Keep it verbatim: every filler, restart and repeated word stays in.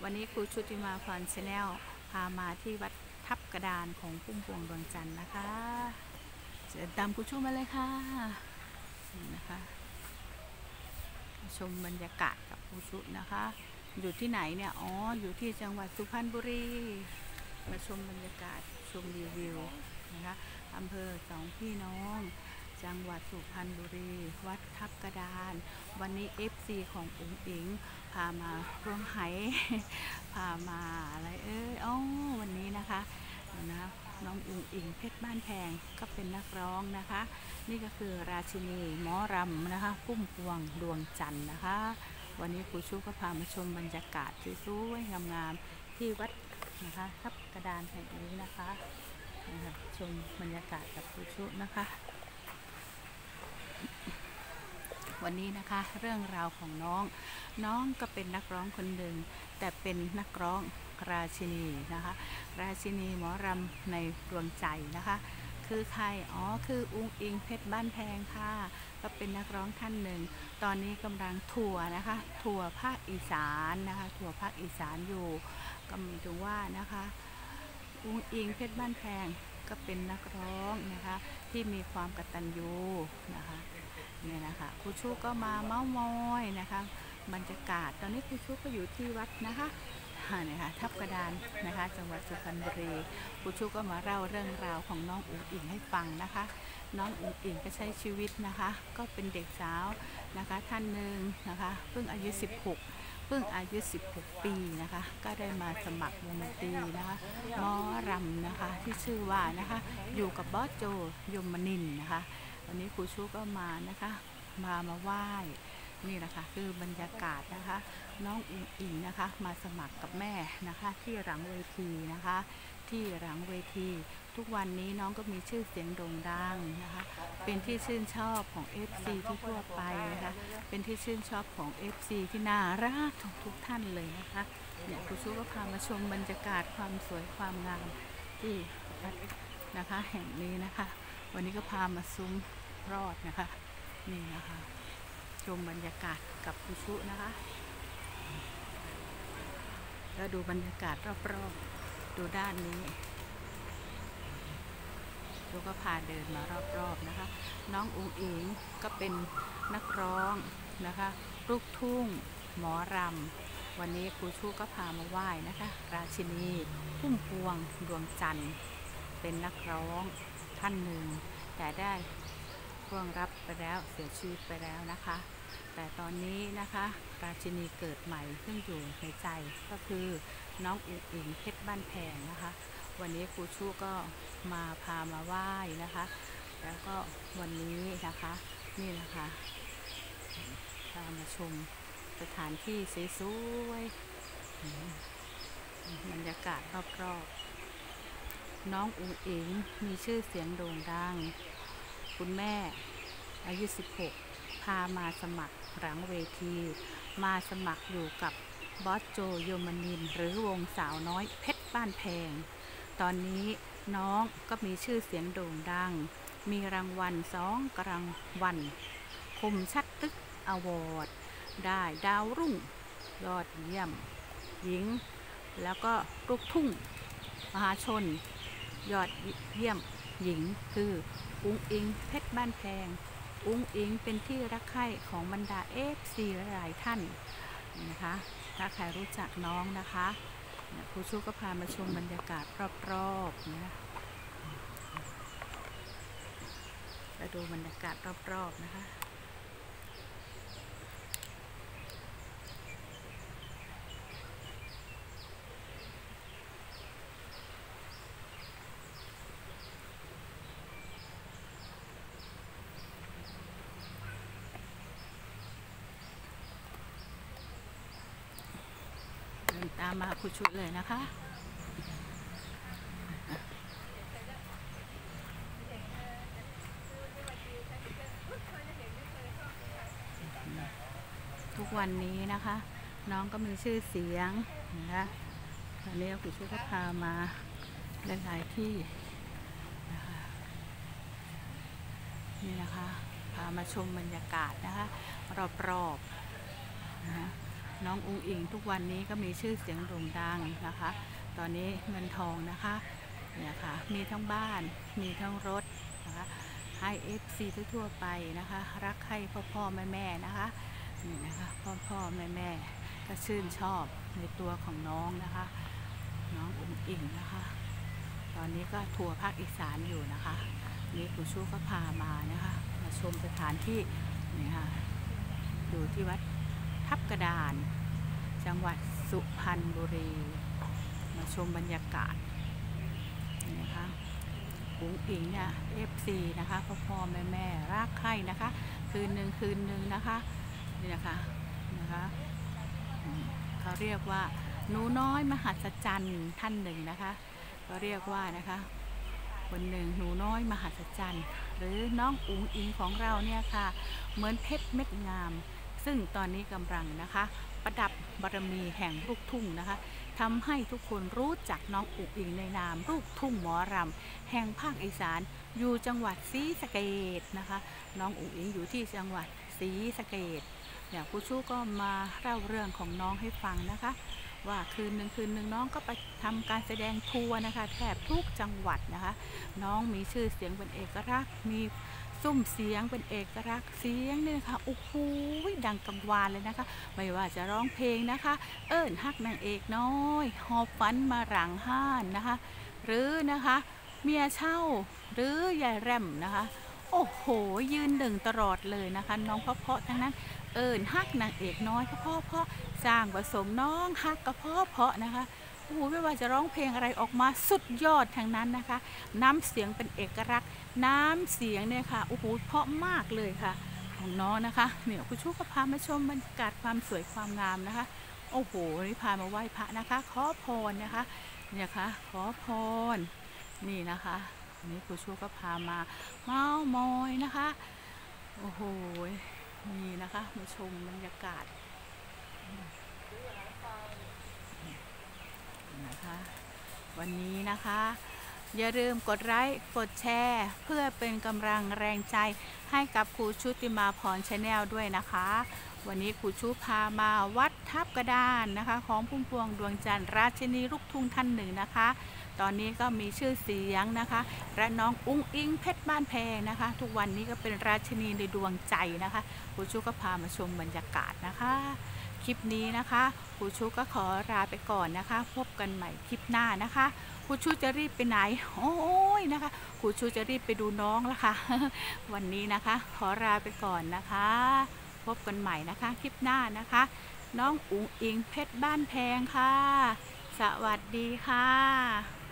วันนี้ครูชุติมาพรชาแนลพามาที่วัดทับกระดานของพุ่มพวงดวงจันทร์นะคะเชิญตามครูชุมาเลยค่ะนี่นะคะชมบรรยากาศกับครูชุนะคะอยู่ที่ไหนเนี่ยอ๋ออยู่ที่จังหวัดสุพรรณบุรีมาชมบรรยากาศชมรีวิวนะคะอำเภอสองพี่น้องจังหวัดสุพรรณบุรีวัดทับกระดานวันนี้ เอฟ ซี ของอุ๋งอิ๋งพามาร่วมไหพามาอะไรเอ้ยอ๋อวันนี้นะคะนะน้องอุ๋งอิ๋งเพชรบ้านแพงก็เป็นนักร้องนะคะนี่ก็คือราชินีหมอรำนะคะพุ่มพวงดวงจันทร์นะคะวันนี้ครูชูก็พามาชมบรรยากาศสวยๆงามๆที่วัดนะคะทับกระดานแห่งนี้นะคะชมบรรยากาศกับครูชูนะคะวันนี้นะคะเรื่องราวของน้องน้องก็เป็นนักร้องคนหนึ่งแต่เป็นนักร้องราชินีนะคะราชินีหมอรำในดวงใจนะคะคือใครอ๋อคืออุ๋งอิ๋งเพชรบ้านแพงค่ะก็เป็นนักร้องท่านหนึ่งตอนนี้กำลังทัวร์นะคะทัวร์ภาคอีสานนะคะทัวร์ภาคอีสานอยู่ก็หมายถึงว่านะคะอุ๋งอิ๋งเพชรบ้านแพงก็เป็นนักร้องนะคะที่มีความกตัญญูนะคะเนี่ยนะคะครูชูก็มาเม้ามอยนะคะบรรยากาศตอนนี้ครูชูก็อยู่ที่วัดนะคะเนี่ยค่ะทับกระดานนะคะจังหวัดสุพรรณบุรีครูชูก็มาเล่าเรื่องราวของน้องอุ๋งอิ๋งให้ฟังนะคะน้องอุ๋งอิ๋งก็ใช้ชีวิตนะคะก็เป็นเด็กสาวนะคะท่านหนึ่งนะคะเพิ่งอายุสิบหกเพิ่งอายุสิบหกปีนะคะก็ได้มาสมัครวงดนตรีนะคะหมอรำนะคะที่ชื่อว่านะคะอยู่กับบอสโจยมนินทร์นะคะวันนี้ครูชูก็มานะคะมามาไหว้นี่แหละค่ะคือบรรยากาศนะคะน้องอุ๋งอิ๋งนะคะมาสมัครกับแม่นะคะที่หลังเวทีนะคะที่หลังเวทีทุกวันนี้น้องก็มีชื่อเสียงโด่งดังนะคะเป็นที่ชื่นชอบของ เอฟ ซี ที่ทั่วไปนะคะเป็นที่ชื่นชอบของ เอฟ ซี ที่น่ารักทุกทุกท่านเลยนะคะเนี่ยครูชูก็พามาชมบรรยากาศความสวยความงามที่วัดนะคะแห่งนี้นะคะวันนี้ก็พามาซุ้มรอดนะคะนี่นะคะชมบรรยากาศกับครูชูนะคะแล้วดูบรรยากาศรอบๆดูด้านนี้ดูก็พาเดินมารอบๆนะคะน้องอุ๋งอิ๋งก็เป็นนักร้องนะคะลูกทุ่งหมอรำวันนี้ครูชูก็พามาไหว้นะคะราชินีพุ่มพวงดวงจันทร์เป็นนักร้องท่านหนึ่งแต่ได้ร่วงรับไปแล้วเสียชีวิตไปแล้วนะคะแต่ตอนนี้นะคะราชินีเกิดใหม่ซึ่งอยู่ในใจก็คือน้องอุ๋งอิ๋งเพชรบ้านแพงนะคะวันนี้ครูชูก็มาพามาไหว้นะคะแล้วก็วันนี้นะคะนี่นะคะพามาชมสถานที่สวยๆบรรยากาศรอบๆน้องอุ๋งอิ๋งมีชื่อเสียงโด่งดังคุณแม่อายุสิบหกพามาสมัครหลังเวทีมาสมัครอยู่กับบอสโจโยมนินหรือวงสาวน้อยเพชรบ้านแพงตอนนี้น้องก็มีชื่อเสียงโด่งดังมีรางวัลสองรางวัลคมชัดตึกอวอร์ดได้ดาวรุ่งยอดเยี่ยมหญิงแล้วก็ลูกทุ่งมหาชนยอดเยี่ยมหญิงคืออุ๋งอิ๋งเพชรบ้านแพงอุ๋งอิ๋งเป็นที่รักใคร่ของบรรดา เอฟ ซี หลายท่านนะคะถ้าใครรู้จักน้องนะคะครูชูก็พามาชมบรรยากาศรอบๆนะแล้วดูบรรยากาศรอบๆนะคะตามมาครูชุเลยนะคะทุกวันนี้นะคะน้องก็มีชื่อเสียงนะคะตอนนี้ครูชุก็พามาหลายๆที่นะคะนี่นะคะพามาชมบรรยากาศนะคะรอบๆนะคะน้องอุ๋งอิงทุกวันนี้ก็มีชื่อเสียงโด่งดังนะคะตอนนี้เงินทองนะคะเนี่ยค่ะมีทั้งบ้านมีทั้งรถนะคะให้ เอฟ ซี ทั่วไปนะคะรักให้พ่อพ่อแม่แม่นะคะนี่นะคะพ่อพ่อแม่แม่ก็ชื่นชอบในตัวของน้องนะคะน้องอุ๋งอิงนะคะตอนนี้ก็ทัวร์ภาคอีสานอยู่นะคะนี่ครูชูก็พามานะคะมาชมสถานที่นี่ค่ะอยู่ที่วัดทับกระดานจังหวัดสุพรรณบุรีมาชมบรรยากาศนะคะอุ๋งอิงเนี่ย เอฟ ซี นะคะพ่อพ่อแม่แม่รักใคร่นะคะคืนหนึ่งคืนหนึ่งนะคะนี่นะคะนะคะเขาเรียกว่าหนูน้อยมหัศจรรย์ท่านหนึ่งนะคะก็เรียกว่านะคะคนหนึ่งหนูน้อยมหัศจรรย์หรือน้องอุ๋งอิงของเราเนี่ยค่ะเหมือนเพชรเม็ดงามซึ่งตอนนี้กำลังนะคะประดับบารมีแห่งลูกทุ่งนะคะทำให้ทุกคนรู้จักน้องอุ๋งอิงในนามลูกทุ่งหมอรำแห่งภาคอีสานอยู่จังหวัดศรีสะเกษนะคะน้องอุ๋งอิงอยู่ที่จังหวัดศรีสะเกษเนี่ยครูชูก็มาเล่าเรื่องของน้องให้ฟังนะคะว่าคืนหนึ่งคืนหนึ่งน้องก็ไปทำการแสดงทัวร์นะคะแทบทุกจังหวัดนะคะน้องมีชื่อเสียงเป็นเอกลักษณ์มีซุ้มเสียงเป็นเอกลักษณ์เสียงเนี่ยค่ะโอ้โหดังกังวานเลยนะคะไม่ว่าจะร้องเพลงนะคะเอิ้นฮักนางเอกน้อยหอบฝันมาหลังห้านนะคะหรือนะคะเมียเช่าหรือยายแรมนะคะโอ้โหยืนหนึ่งตลอดเลยนะคะน้องเพราะๆทั้งนั้นเอิญฮักนางเอกน้อยเพราะเพราะสร้างผสมน้องฮักกระเพาะเพาะนะคะโอ้โหไม่ว่าจะร้องเพลงอะไรออกมาสุดยอดทั้งนั้นนะคะน้ำเสียงเป็นเอกลักษณ์น้ำเสียงเนี่ยค่ะโอ้โหเพราะมากเลยค่ะของน้องนะคะเนี่ยคุณชูก็พามาชมบรรยากาศความสวยความงามนะคะโอ้โหนี่พามาไหว้พระนะคะขอพรนะคะเนี่ยค่ะขอพรนี่นะคะนี่ครูชูก็พามาเมาส์มอยนะคะโอ้โหนี่นะคะมาชมบรรยากาศนะคะวันนี้นะคะอย่าลืมกดไลค์กดแชร์เพื่อเป็นกำลังแรงใจให้กับครูชุติมาพรชาแนลด้วยนะคะวันนี้ครูชุพามาวัดทับกระดานนะคะของพุ่มพวงดวงจันทร์ราชินีลูกทุ่งท่านหนึ่งนะคะตอนนี้ก็มีชื่อเสียงนะคะและน้องอุ๋งอิงเพชรบ้านแพงนะคะทุกวันนี้ก็เป็นราชินีในดวงใจนะคะครูชุก็พามาชมบรรยากาศนะคะคลิปนี้นะคะครูชุก็ขอลาไปก่อนนะคะพบกันใหม่คลิปหน้านะคะครูชูจะรีบไปไหนโอ้ยนะคะครูชูจะรีบไปดูน้องแล้วค่ะวันนี้นะคะขอลาไปก่อนนะคะพบกันใหม่นะคะคลิปหน้านะคะน้องอุ๋งอิงเพชรบ้านแพงค่ะสวัสดีค่ะ